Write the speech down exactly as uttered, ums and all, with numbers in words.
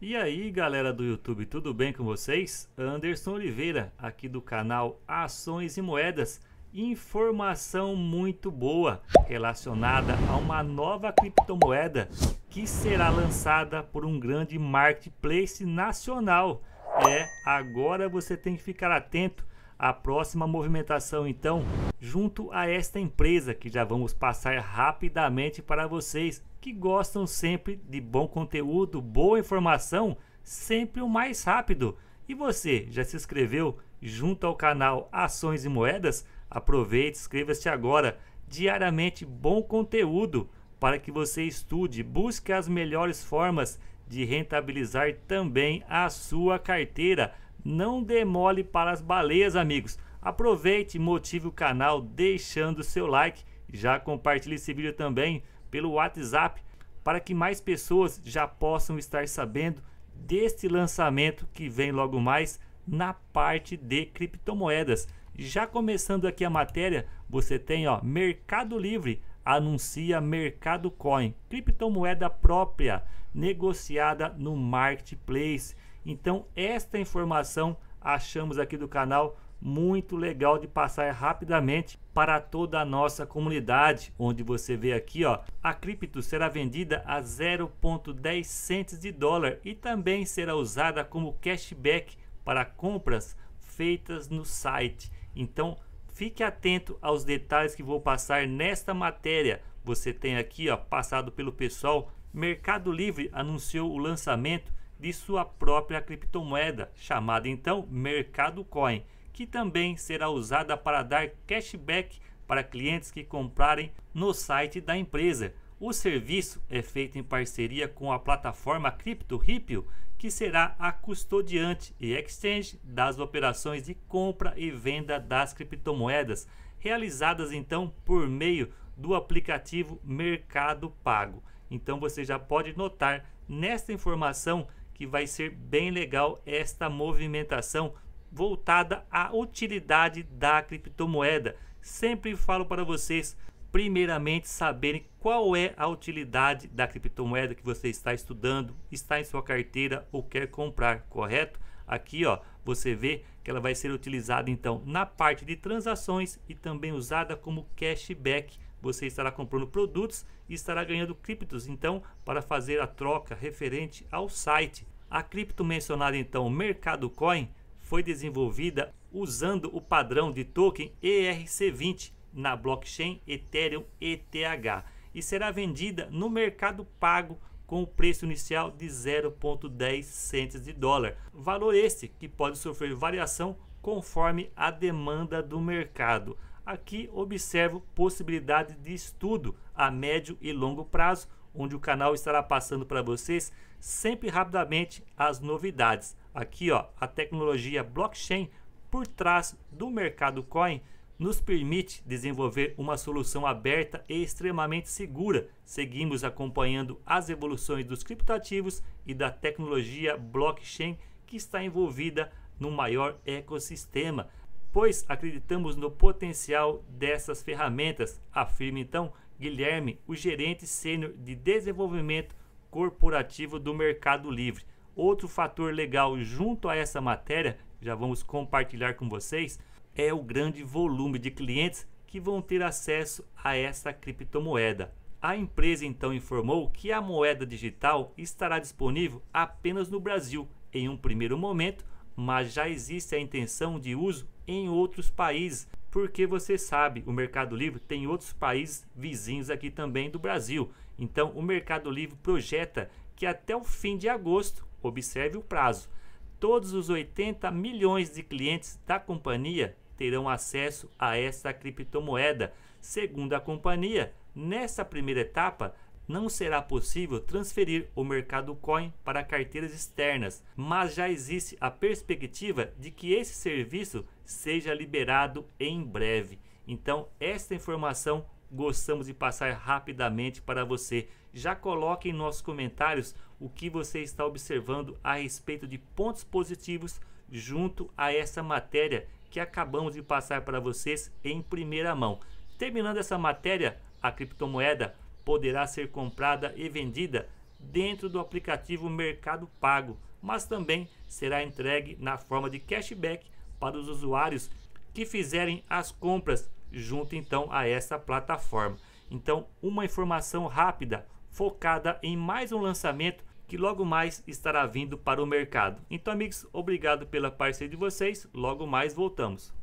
E aí galera do YouTube, tudo bem com vocês? Anderson Oliveira, aqui do canal Ações e Moedas. Informação muito boa relacionada a uma nova criptomoeda que será lançada por um grande marketplace nacional. É, agora você tem que ficar atento à próxima movimentação então, junto a esta empresa que já vamos passar rapidamente para vocês que gostam sempre de bom conteúdo, boa informação, sempre o mais rápido. E você, já se inscreveu junto ao canal Ações e Moedas? Aproveite, inscreva-se agora. Diariamente bom conteúdo para que você estude, busque as melhores formas de rentabilizar também a sua carteira. Não demole para as baleias, amigos. Aproveite e motive o canal deixando seu like. Já compartilhe esse vídeo também pelo WhatsApp para que mais pessoas já possam estar sabendo deste lançamento que vem logo mais na parte de criptomoedas. Já começando aqui a matéria, você tem ó, Mercado Livre anuncia Mercado Coin, criptomoeda própria negociada no marketplace. Então esta informação achamos aqui do canal muito legal de passar rapidamente para toda a nossa comunidade, onde você vê aqui ó, a cripto será vendida a zero vírgula dez centes de dólar e também será usada como cashback para compras feitas no site. Então fique atento aos detalhes que vou passar nesta matéria. Você tem aqui ó, passado pelo pessoal, Mercado Livre anunciou o lançamento de sua própria criptomoeda, chamada então Mercado Coin, que também será usada para dar cashback para clientes que comprarem no site da empresa. O serviço é feito em parceria com a plataforma Crypto Ripple, que será a custodiante e exchange das operações de compra e venda das criptomoedas, realizadas então por meio do aplicativo Mercado Pago. Então você já pode notar nesta informação que vai ser bem legal esta movimentação voltada à utilidade da criptomoeda. Sempre falo para vocês, primeiramente, saberem qual é a utilidade da criptomoeda que você está estudando, está em sua carteira ou quer comprar, correto? Aqui ó, você vê que ela vai ser utilizada então na parte de transações e também usada como cashback. Você estará comprando produtos e estará ganhando criptos então para fazer a troca referente ao site. A cripto mencionada então, Mercado Coin, foi desenvolvida usando o padrão de token E R C vinte na blockchain Ethereum E T H e será vendida no mercado pago com o preço inicial de zero vírgula dez centes de dólar. Valor este que pode sofrer variação conforme a demanda do mercado. Aqui observo possibilidade de estudo a médio e longo prazo, onde o canal estará passando para vocês sempre rapidamente as novidades. Aqui ó, a tecnologia blockchain por trás do Mercado Coin nos permite desenvolver uma solução aberta e extremamente segura. Seguimos acompanhando as evoluções dos criptoativos e da tecnologia blockchain que está envolvida no maior ecossistema, pois acreditamos no potencial dessas ferramentas, afirma então Guilherme, o gerente sênior de desenvolvimento corporativo do Mercado Livre. Outro fator legal junto a essa matéria, já vamos compartilhar com vocês, é o grande volume de clientes que vão ter acesso a essa criptomoeda. A empresa então informou que a moeda digital estará disponível apenas no Brasil em um primeiro momento, mas já existe a intenção de uso em outros países, porque você sabe, o Mercado Livre tem outros países vizinhos aqui também do Brasil. Então o Mercado Livre projeta que até o fim de agosto, observe o prazo, todos os oitenta milhões de clientes da companhia terão acesso a essa criptomoeda. Segundo a companhia, nessa primeira etapa não será possível transferir o Mercado Coin para carteiras externas, mas já existe a perspectiva de que esse serviço seja liberado em breve. Então esta informação gostamos de passar rapidamente para você. Já coloque em nossos comentários o que você está observando a respeito de pontos positivos junto a essa matéria que acabamos de passar para vocês em primeira mão. Terminando essa matéria, a criptomoeda poderá ser comprada e vendida dentro do aplicativo Mercado Pago, mas também será entregue na forma de cashback para os usuários que fizerem as compras junto então a essa plataforma. Então, uma informação rápida, focada em mais um lançamento que logo mais estará vindo para o mercado. Então, amigos, obrigado pela parceria de vocês. Logo mais voltamos.